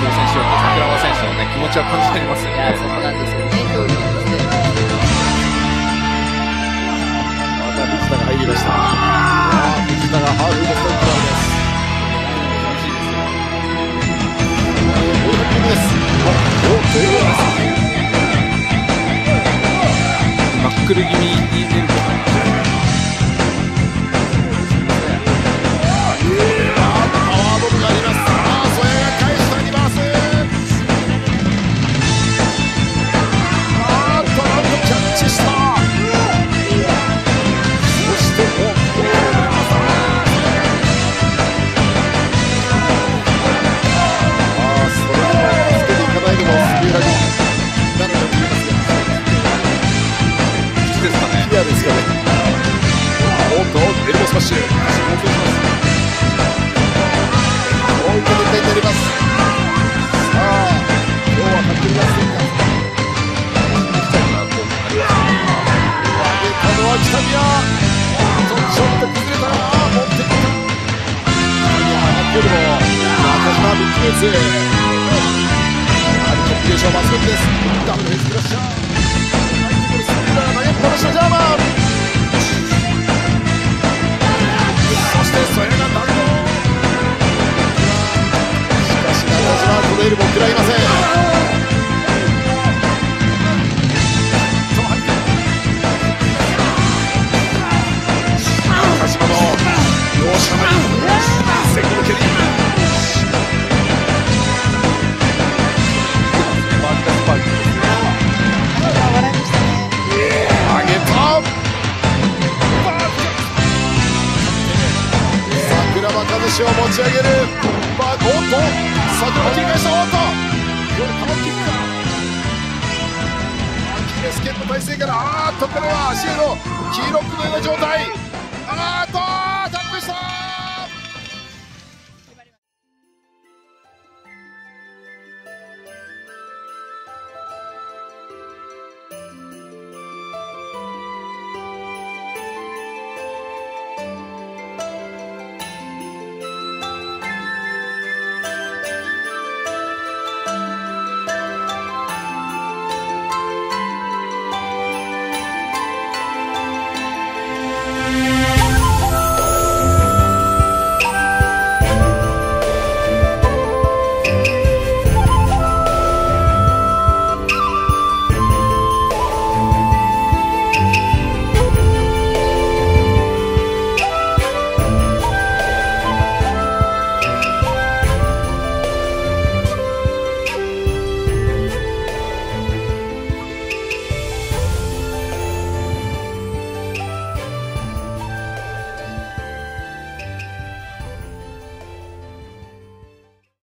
挑戦しようと桜庭選手のね気持ちは感じてありますよね。 いや、そこなんですよね、競技として。 また藤田が入りました。藤田がハーフポストインクラブです。 ナックル気味に出るとパワーボムがあります。曽谷が返したリバース。なんとキャッチした。そしてそれをつけていかないのもスピーラギなのかと言いますが、 口ですかね。 フィアですかね。おっとエルボスマッシュ、追い込みたいになります。さあ今日はタックルがついた。上げたのは北宮。ちょっと崩れた。持ってきた。上がってよりも中島ビッグベース。コンビネーション抜群です。ダブルヘッズクラッシャー。スピーダー投げっぱなしのジャーマン。そしてそれが弾道。しかし中島はこのエルボー食らいません。中島の容赦ないセコンド蹴り。マーカスパーク笑いましたね。 上げた。桜庭和志を持ち上げる。おっと桜庭切り返した。おっとこれタモキックか。アキレス腱の体勢からこれは足へのキーロックのような状態。